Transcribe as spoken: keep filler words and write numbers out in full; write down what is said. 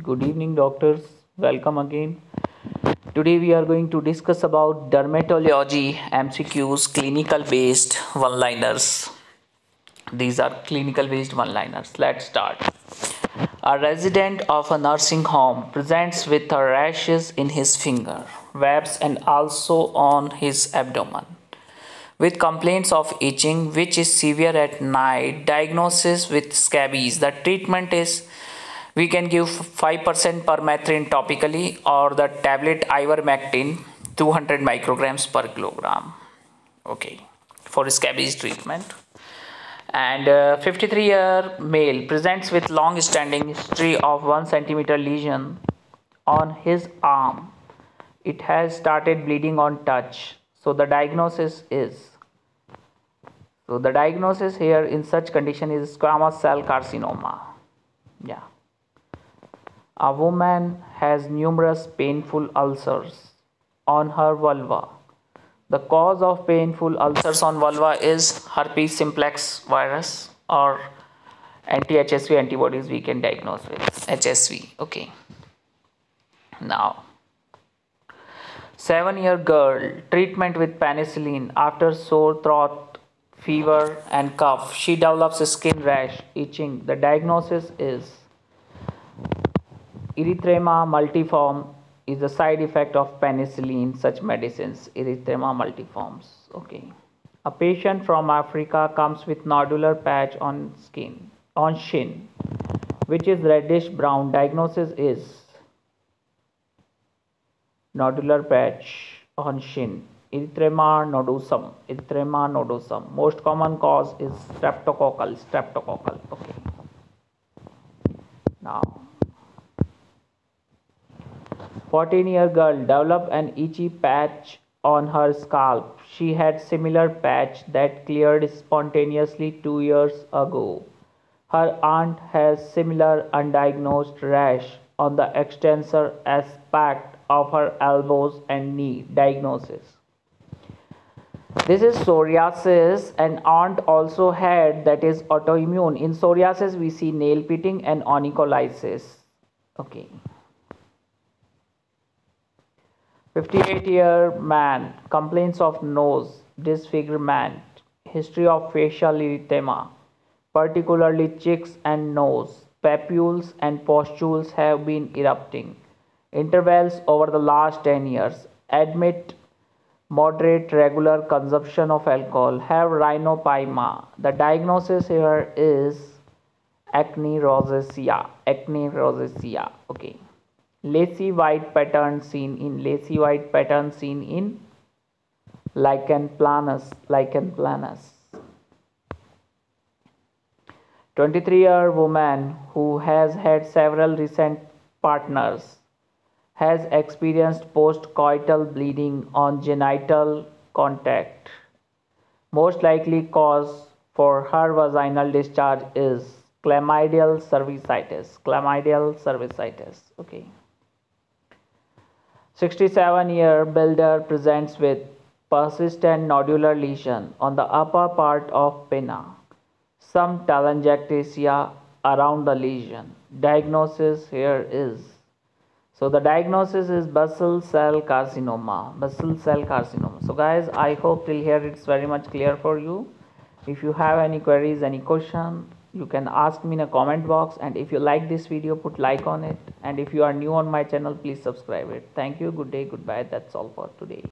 Good evening, doctors. Welcome again. Today we are going to discuss about dermatology M C Qs, clinical based one-liners. These are clinical based one-liners. Let's start. A resident of a nursing home presents with a rashes in his finger, webs and also on his abdomen, with complaints of itching which is severe at night. Diagnosis with scabies. The treatment is we can give five percent permethrin topically or the tablet ivermectin two hundred micrograms per kilogram. Okay, for scabies treatment. And uh, fifty-three year male presents with long standing history of one centimeter lesion on his arm. It has started bleeding on touch. So the diagnosis is so the diagnosis here in such condition is squamous cell carcinoma. Yeah. A woman has numerous painful ulcers on her vulva. The cause of painful ulcers on vulva is herpes simplex virus or anti-H S V antibodies we can diagnose with H S V. Okay. Now, seven year girl treatment with penicillin after sore throat, fever and cough. She develops skin rash, itching. The diagnosis is erythema multiforme is a side effect of penicillin, such medicines, erythema multiformes. Okay. A patient from Africa comes with nodular patch on skin, on shin, which is reddish brown. Diagnosis is nodular patch on shin, erythema nodosum, erythema nodosum. Most common cause is streptococcal, streptococcal. Okay. Now, fourteen year girl developed an itchy patch on her scalp. She had similar patch that cleared spontaneously two years ago. Her aunt has similar undiagnosed rash on the extensor aspect of her elbows and knee. Diagnosis. This is psoriasis, and aunt also had that is autoimmune. In psoriasis we see nail pitting and onycholysis. Okay. fifty-eight year man complains of nose disfigurement, history of facial erythema, particularly cheeks and nose. Papules and pustules have been erupting. Intervals over the last ten years. Admit moderate regular consumption of alcohol. Have rhinopyma. The diagnosis here is acne rosacea. Acne rosacea. Okay. Lacy white pattern seen in lacy white pattern seen in lichen planus, lichen planus. twenty-three year woman who has had several recent partners has experienced postcoital bleeding on genital contact. Most likely cause for her vaginal discharge is chlamydial cervicitis. Chlamydial cervicitis. Okay. sixty-seven year builder presents with persistent nodular lesion on the upper part of pinna. Some telangiectasia around the lesion. Diagnosis here is so the diagnosis is basal cell carcinoma. Basal cell carcinoma. So guys, I hope till here it's very much clear for you. If you have any queries, any question, you can ask me in a comment box, and if you like this video, put like on it, and if you are new on my channel, please subscribe it. Thank you. Good day. Goodbye. That's all for today.